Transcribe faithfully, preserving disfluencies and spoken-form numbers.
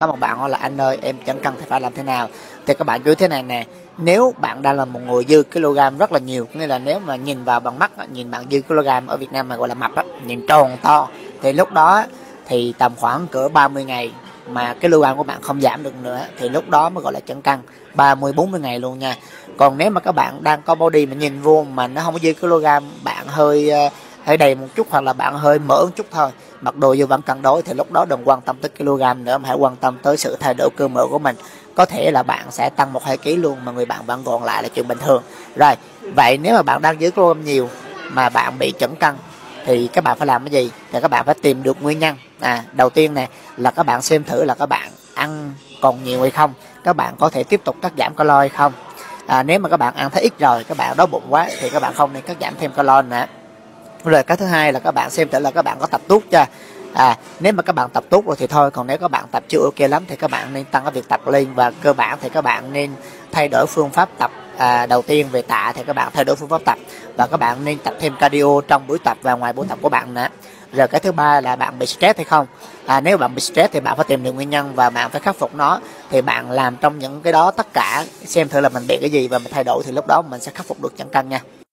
có một bạn hỏi là anh ơi em giảm cân thì phải làm thế nào, thì các bạn chú ý thế này nè. Nếu bạn đang là một người dư kg rất là nhiều, nghĩa là nếu mà nhìn vào bằng mắt, nhìn bạn dư kg ở Việt Nam mà gọi là mập á, nhìn tròn to, thì lúc đó thì tầm khoảng cỡ ba mươi ngày mà cái kg của bạn không giảm được nữa thì lúc đó mới gọi là giảm cân, ba mươi bốn mươi ngày luôn nha. Còn nếu mà các bạn đang có body mà nhìn vô mà nó không có dư kg, bạn hơi hơi đầy một chút hoặc là bạn hơi mỡ một chút thôi, mặc đồ dù vẫn cân đối, thì lúc đó đừng quan tâm tới kg nữa mà hãy quan tâm tới sự thay đổi cơ mỡ của mình. Có thể là bạn sẽ tăng một hai ký luôn mà người bạn vẫn gọn lại là chuyện bình thường. Rồi, vậy nếu mà bạn đang giữ kg nhiều mà bạn bị chững cân thì các bạn phải làm cái gì? Thì các bạn phải tìm được nguyên nhân. À, đầu tiên nè là các bạn xem thử là các bạn ăn còn nhiều hay không, các bạn có thể tiếp tục cắt giảm calo hay không. À, nếu mà các bạn ăn thấy ít rồi, các bạn đói bụng quá thì các bạn không nên cắt giảm thêm calo nữa. Rồi cái thứ hai là các bạn xem thử là các bạn có tập tốt chưa. À, nếu mà các bạn tập tốt rồi thì thôi, còn nếu các bạn tập chưa ok lắm thì các bạn nên tăng cái việc tập lên, và cơ bản thì các bạn nên thay đổi phương pháp tập. À, đầu tiên về tạ thì các bạn thay đổi phương pháp tập, và các bạn nên tập thêm cardio trong buổi tập và ngoài buổi tập của bạn nữa. Rồi cái thứ ba là bạn bị stress hay không. À, nếu bạn bị stress thì bạn phải tìm được nguyên nhân và bạn phải khắc phục nó. Thì bạn làm trong những cái đó tất cả, xem thử là mình bị cái gì và mình thay đổi, thì lúc đó mình sẽ khắc phục được giảm cân nha.